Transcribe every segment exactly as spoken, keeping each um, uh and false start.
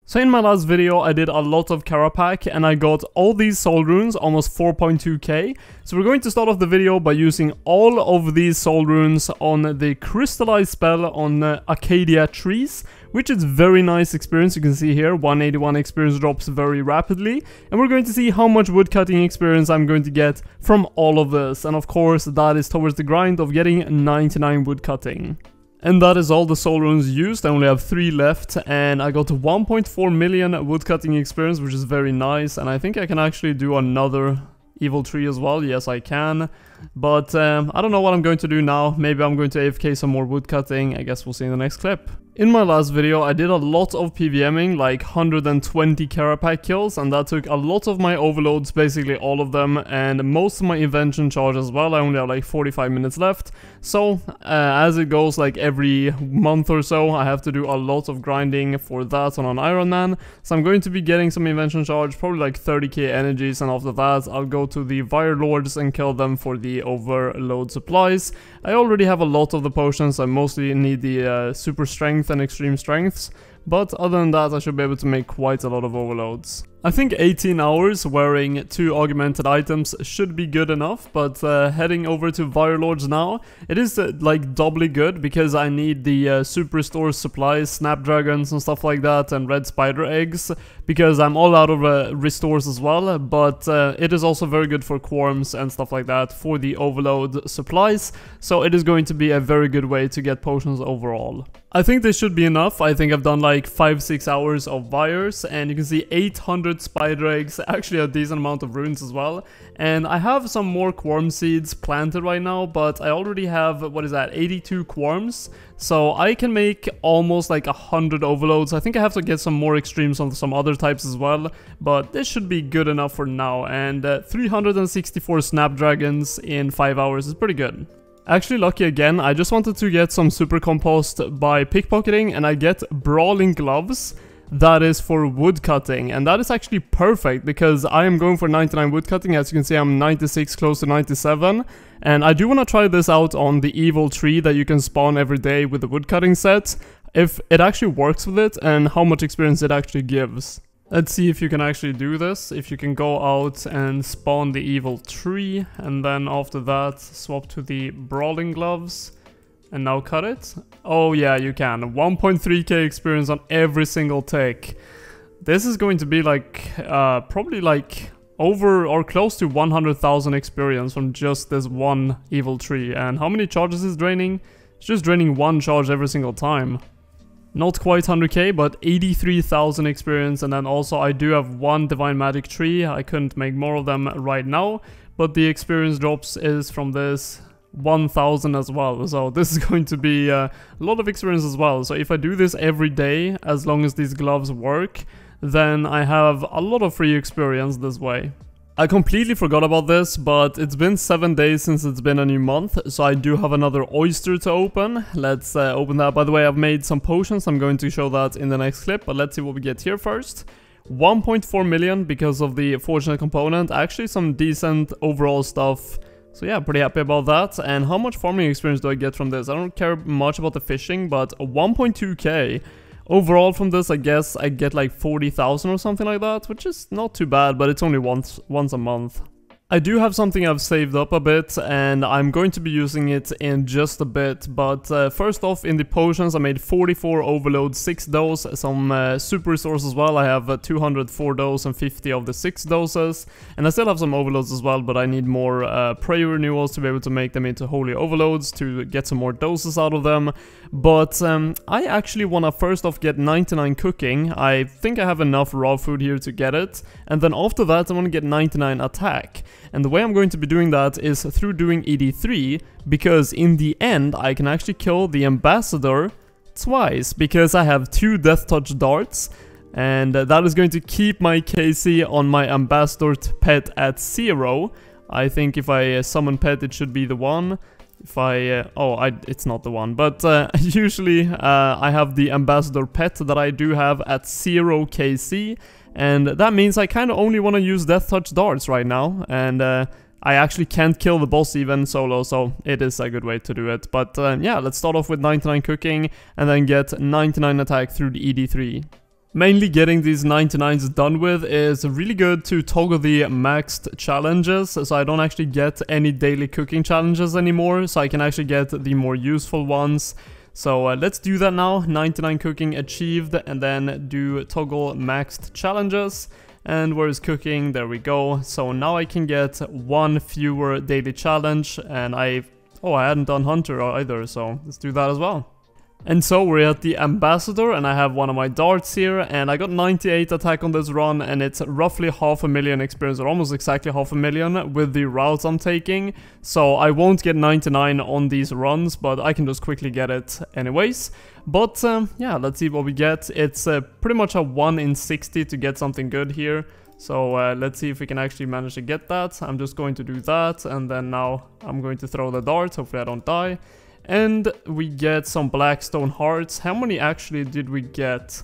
So in my last video I did a lot of Carapac and I got all these soul runes, almost four point two K. So we're going to start off the video by using all of these soul runes on the crystallized spell on uh, Acacia trees, which is very nice experience. You can see here one eighty-one experience drops very rapidly, and we're going to see how much woodcutting experience I'm going to get from all of this, and of course that is towards the grind of getting ninety-nine woodcutting. And that is all the soul runes used. I only have three left, and I got one point four million woodcutting experience, which is very nice. And I think I can actually do another evil tree as well. Yes, I can. But um, I don't know what I'm going to do now. Maybe I'm going to A F K some more woodcutting. I guess we'll see in the next clip. In my last video, I did a lot of PVMing, like one hundred twenty Carapac kills, and that took a lot of my overloads, basically all of them, and most of my invention charge as well. I only have like forty-five minutes left, so uh, as it goes, like every month or so, I have to do a lot of grinding for that on an Ironman, so I'm going to be getting some invention charge, probably like thirty K energies, and after that, I'll go to the Fire Lords and kill them for the overload supplies. I already have a lot of the potions. I mostly need the uh, super strength and extreme strengths, but other than that I should be able to make quite a lot of overloads. I think eighteen hours wearing two augmented items should be good enough, but uh, heading over to Fire Lords now, it is uh, like doubly good because I need the uh, super restore supplies, snapdragons and stuff like that, and red spider eggs, because I'm all out of uh, restores as well, but uh, it is also very good for quorums and stuff like that for the overload supplies, so it is going to be a very good way to get potions overall. I think this should be enough. I think I've done like five six hours of fires, and you can see eight hundred spider eggs, actually a decent amount of runes as well, and I have some more quorum seeds planted right now, but I already have, what is that, eighty-two quorums, so I can make almost like one hundred overloads. I think I have to get some more extremes on some other types as well, but this should be good enough for now, and uh, three hundred sixty-four snapdragons in five hours is pretty good. Actually lucky again. I just wanted to get some super compost by pickpocketing, and I get brawling gloves. That is for woodcutting, and that is actually perfect because I am going for ninety-nine woodcutting. As you can see, I'm ninety-six, close to ninety-seven, and I do want to try this out on the evil tree that you can spawn every day with the woodcutting set, if it actually works with it and how much experience it actually gives. Let's see if you can actually do this, if you can go out and spawn the evil tree, and then after that swap to the brawling gloves. And now cut it. Oh yeah, you can. one point three K experience on every single take. This is going to be like, uh, probably like over or close to one hundred thousand experience from just this one evil tree. And how many charges is draining? It's just draining one charge every single time. Not quite one hundred K, but eighty-three thousand experience. And then also I do have one divine magic tree. I couldn't make more of them right now, but the experience drops is from this one thousand as well, so this is going to be uh, a lot of experience as well. So if I do this every day, as long as these gloves work, then I have a lot of free experience this way. I completely forgot about this, but it's been seven days since it's been a new month, so I do have another oyster to open. Let's uh, open that. By the way, I've made some potions. I'm going to show that in the next clip, but let's see what we get here first. one point four million because of the fortunate component. Actually some decent overall stuff. So yeah, pretty happy about that. And how much farming experience do I get from this? I don't care much about the fishing, but one point two K. Overall from this, I guess I get like forty thousand or something like that, which is not too bad, but it's only once, once a month. I do have something I've saved up a bit, and I'm going to be using it in just a bit, but uh, first off, in the potions I made forty-four overloads, six dose, some uh, super resources as well. I have uh, two hundred four dose and fifty of the six doses, and I still have some overloads as well, but I need more uh, prayer renewals to be able to make them into holy overloads, to get some more doses out of them. But um, I actually want to first off get ninety-nine cooking. I think I have enough raw food here to get it, and then after that I want to get ninety-nine attack. And the way I'm going to be doing that is through doing E D three, because in the end I can actually kill the ambassador twice, because I have two death touch darts, and uh, that is going to keep my K C on my ambassador pet at zero. I think if I uh, summon pet, it should be the one. If I, uh, oh, I, it's not the one, but uh, usually uh, I have the ambassador pet that I do have at zero K C, and that means I kind of only want to use death touch darts right now, and uh, I actually can't kill the boss even solo, so it is a good way to do it. But uh, yeah, let's start off with ninety-nine cooking, and then get ninety-nine attack through the E D three. Mainly getting these ninety-nines done with is really good to toggle the maxed challenges, so I don't actually get any daily cooking challenges anymore, so I can actually get the more useful ones. So uh, let's do that now. ninety-nine cooking achieved, and then do toggle maxed challenges. And where is cooking? There we go. So now I can get one fewer daily challenge, and I... Oh, I hadn't done Hunter either, so let's do that as well. And so we're at the Ambassador, and I have one of my darts here, and I got ninety-eight attack on this run, and it's roughly half a million experience, or almost exactly half a million with the routes I'm taking. So I won't get ninety-nine on these runs, but I can just quickly get it anyways. But um, yeah, let's see what we get. It's uh, pretty much a one in sixty to get something good here. So uh, let's see if we can actually manage to get that. I'm just going to do that, and then now I'm going to throw the dart. Hopefully I don't die. And we get some Blackstone hearts. How many actually did we get?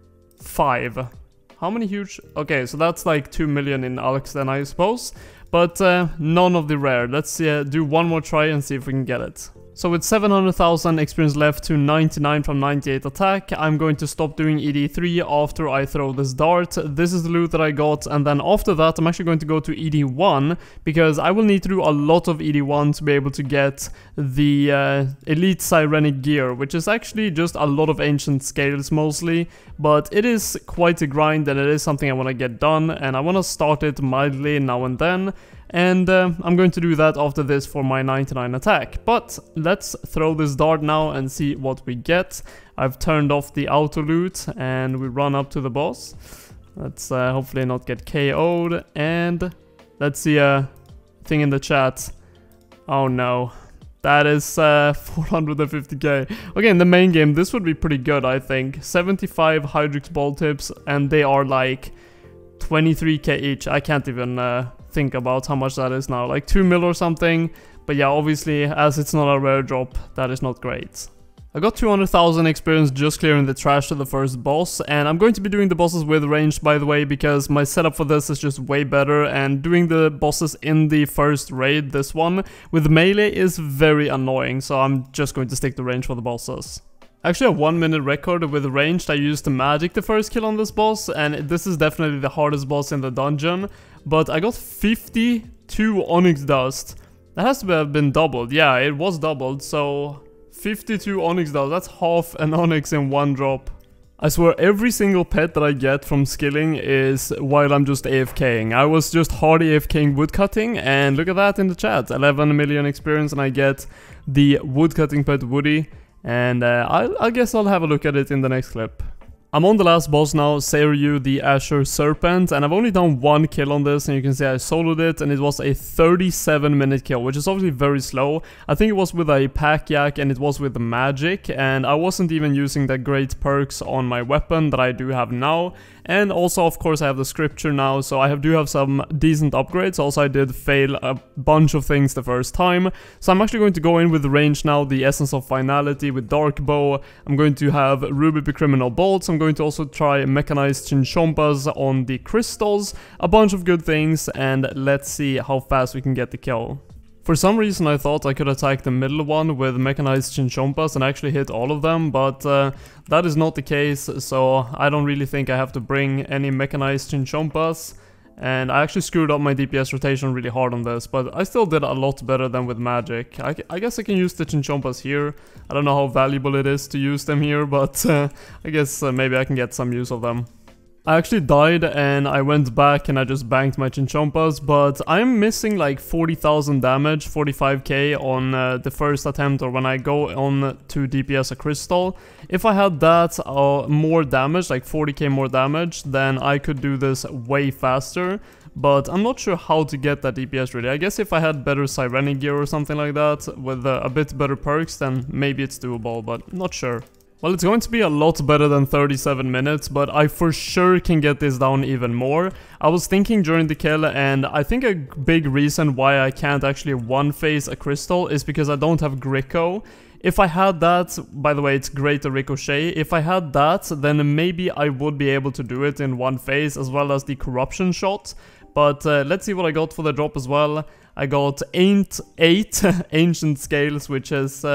Five. How many huge? Okay, so that's like two million in Alex then, I suppose. But uh, none of the rare. Let's uh, do one more try and see if we can get it. So with seven hundred thousand experience left to ninety-nine from ninety-eight attack, I'm going to stop doing E D three after I throw this dart. This is the loot that I got, and then after that I'm actually going to go to E D one, because I will need to do a lot of E D one to be able to get the uh, Elite Sirenic gear, which is actually just a lot of ancient scales mostly, but it is quite a grind and it is something I want to get done, and I want to start it mildly now and then. And uh, I'm going to do that after this for my ninety-nine attack. But let's throw this dart now and see what we get. I've turned off the auto loot and we run up to the boss. Let's uh, hopefully not get K O'd. And let's see a thing in the chat. Oh no. That is uh, four hundred fifty K. Okay, in the main game this would be pretty good, I think. seventy-five Hydrix ball tips, and they are like twenty-three K each. I can't even... Uh, think about how much that is now, like two mil or something. But yeah, obviously as it's not a rare drop, that is not great. I got two hundred thousand experience just clearing the trash to the first boss, and I'm going to be doing the bosses with range, by the way, because my setup for this is just way better, and doing the bosses in the first raid, this one, with melee is very annoying, so I'm just going to stick to range for the bosses. Actually, a one minute record with ranged. I used the magic the first kill on this boss, and this is definitely the hardest boss in the dungeon. But I got fifty-two Onyx Dust. That has to have been doubled. Yeah, it was doubled, so fifty-two Onyx Dust. That's half an Onyx in one drop. I swear every single pet that I get from skilling is while I'm just AFKing. I was just hard AFKing woodcutting, and look at that in the chat. eleven million experience, and I get the woodcutting pet Woody. And uh, I, I guess I'll have a look at it in the next clip. I'm on the last boss now, Seiryu the Azure Serpent, and I've only done one kill on this, and you can see I soloed it, and it was a thirty-seven minute kill, which is obviously very slow. I think it was with a pack yak, and it was with magic, and I wasn't even using the great perks on my weapon that I do have now. And also, of course, I have the scripture now, so I have, do have some decent upgrades. Also, I did fail a bunch of things the first time. So I'm actually going to go in with range now, the Essence of Finality with Dark Bow. I'm going to have Ruby Criminal Bolts. I'm going to also try Mechanized Chinchompas on the crystals. A bunch of good things, and let's see how fast we can get the kill. For some reason I thought I could attack the middle one with Mechanized Chinchompas and actually hit all of them, but uh, that is not the case, so I don't really think I have to bring any Mechanized Chinchompas. And I actually screwed up my D P S rotation really hard on this, but I still did a lot better than with magic. I, I guess I can use the Chinchompas here. I don't know how valuable it is to use them here, but uh, I guess uh, maybe I can get some use of them. I actually died and I went back and I just banked my Chinchompas, but I'm missing like forty thousand damage, forty-five K on uh, the first attempt, or when I go on to D P S a crystal. If I had that uh, more damage, like forty K more damage, then I could do this way faster. But I'm not sure how to get that D P S really. I guess if I had better Sirenic gear or something like that, with uh, a bit better perks, then maybe it's doable, but not sure. Well, it's going to be a lot better than thirty-seven minutes, but I for sure can get this down even more. I was thinking during the kill, and I think a big reason why I can't actually one-phase a crystal is because I don't have Gricko. If I had that, by the way, it's greater ricochet. If I had that, then maybe I would be able to do it in one phase, as well as the corruption shot. But uh, let's see what I got for the drop as well. I got eight, eight ancient scales, which is... Uh,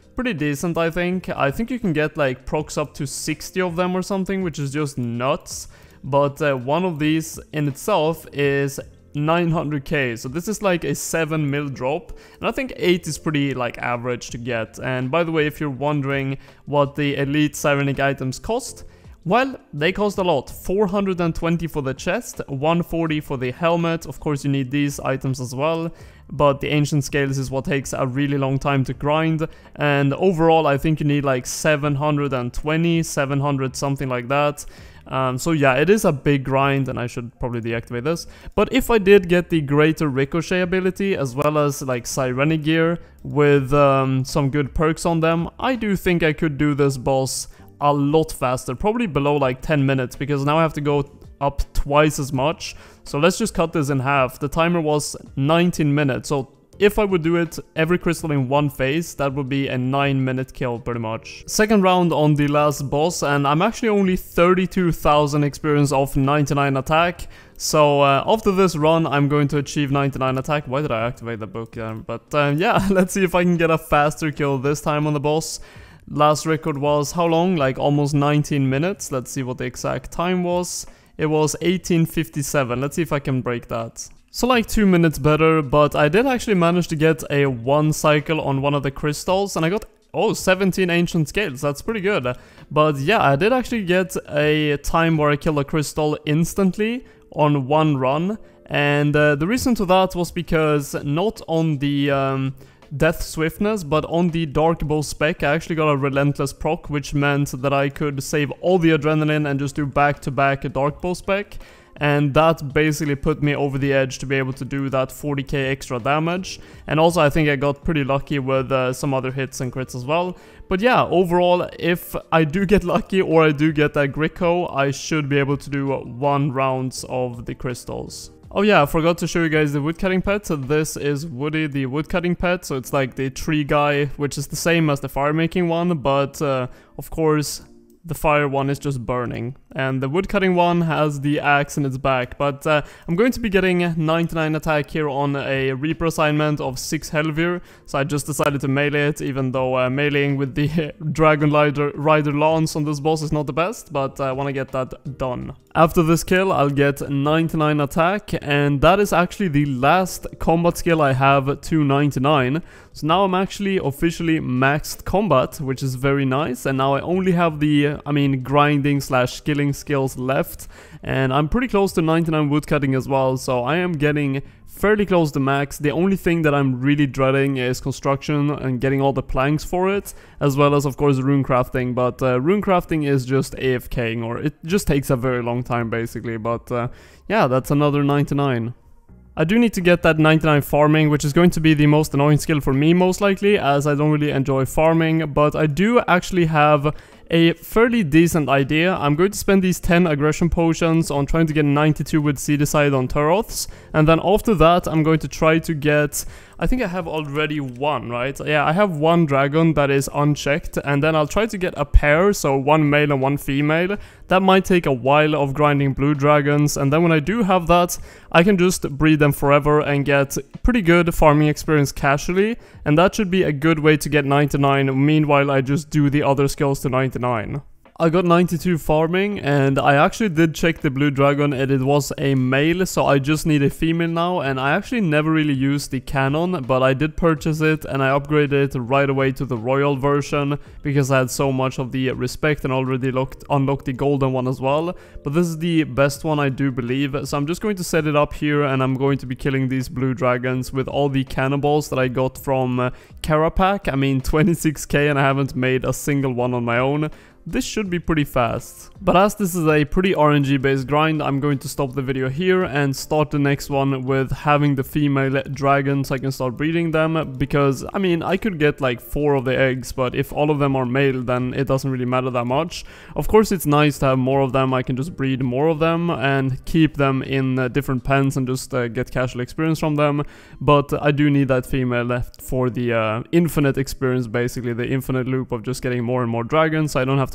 pretty decent, I think. I think you can get like procs up to sixty of them or something, which is just nuts. But uh, one of these in itself is nine hundred K, so this is like a seven mil drop, and I think eight is pretty like average to get. And by the way, if you're wondering what the Elite Cybernetic items cost, well, they cost a lot. four hundred twenty for the chest, one forty for the helmet. Of course you need these items as well, but the ancient scales is what takes a really long time to grind, and overall I think you need like seven hundred twenty, seven hundred, something like that. Um, so yeah, it is a big grind, and I should probably deactivate this. But if I did get the greater ricochet ability as well as like Cybernetic gear with um, some good perks on them, I do think I could do this boss a lot faster, probably below like ten minutes, because now I have to go up twice as much. So let's just cut this in half. The timer was nineteen minutes, so if I would do it every crystal in one phase, that would be a nine minute kill pretty much. Second round on the last boss, and I'm actually only thirty-two thousand experience off ninety-nine attack. So uh, after this run, I'm going to achieve ninety-nine attack. Why did I activate the book? Uh, but uh, yeah, let's see if I can get a faster kill this time on the boss. Last record was how long? Like almost nineteen minutes. Let's see what the exact time was. It was eighteen fifty-seven. Let's see if I can break that. So like two minutes better, but I did actually manage to get a one cycle on one of the crystals, and I got, oh, seventeen ancient scales. That's pretty good. But yeah, I did actually get a time where I killed a crystal instantly on one run, and uh, the reason to that was because not on the um, Death Swiftness, but on the Dark Bow spec I actually got a relentless proc, which meant that I could save all the adrenaline and just do back-to-back Dark Bow spec. And that basically put me over the edge to be able to do that forty K extra damage. And also I think I got pretty lucky with uh, some other hits and crits as well. But yeah, overall, if I do get lucky or I do get that Gricko, I should be able to do one rounds of the crystals. Oh yeah, I forgot to show you guys the woodcutting pet. So this is Woody, the woodcutting pet. So it's like the tree guy, which is the same as the fire making one, but uh, of course the fire one is just burning, and the woodcutting one has the axe in its back. But uh, I'm going to be getting ninety-nine attack here on a Reaper assignment of six Helvir, so I just decided to melee it, even though uh, meleeing with the Dragon Rider, Rider Lance on this boss is not the best, but I want to get that done. After this kill, I'll get ninety-nine attack, and that is actually the last combat skill I have to ninety-nine. So now I'm actually officially maxed combat, which is very nice, and now I only have the, I mean, grinding slash skilling skills left, and I'm pretty close to ninety-nine woodcutting as well, so I am getting fairly close to max. The only thing that I'm really dreading is construction and getting all the planks for it, as well as of course rune crafting, but uh, rune crafting is just AFKing, or it just takes a very long time basically. But uh, yeah, that's another ninety-nine. I do need to get that ninety-nine farming, which is going to be the most annoying skill for me most likely, as I don't really enjoy farming, but I do actually have a fairly decent idea. I'm going to spend these ten aggression potions on trying to get ninety-two with Seedicide on Turoths, and then after that I'm going to try to get, I think I have already one, right? Yeah, I have one dragon that is unchecked, and then I'll try to get a pair, so one male and one female. That might take a while of grinding blue dragons, and then when I do have that, I can just breed them forever and get pretty good farming experience casually, and that should be a good way to get ninety-nine, meanwhile I just do the other skills to ninety-nine. I got ninety-two farming, and I actually did check the blue dragon and it was a male, so I just need a female now. And I actually never really used the cannon, but I did purchase it and I upgraded it right away to the royal version because I had so much of the respect and already looked, unlocked the golden one as well. But this is the best one, I do believe, so I'm just going to set it up here and I'm going to be killing these blue dragons with all the cannonballs that I got from uh, Carapac. I mean, twenty-six K, and I haven't made a single one on my own. This should be pretty fast. But as this is a pretty R N G based grind, I'm going to stop the video here and start the next one with having the female dragons so I can start breeding them, because I mean I could get like four of the eggs, but if all of them are male then it doesn't really matter that much. Of course it's nice to have more of them, I can just breed more of them and keep them in uh, different pens and just uh, get casual experience from them, but I do need that female left for the uh, infinite experience, basically the infinite loop of just getting more and more dragons, so I don't have to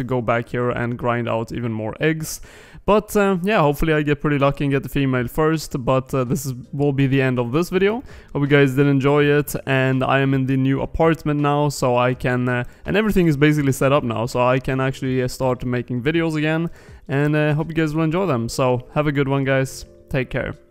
go back here and grind out even more eggs. But uh, yeah, hopefully I get pretty lucky and get the female first, but uh, this is, will be the end of this video. Hope you guys did enjoy it, and I am in the new apartment now, so I can, uh, and everything is basically set up now, so I can actually uh, start making videos again, and uh, hope you guys will enjoy them. So have a good one, guys. Take care.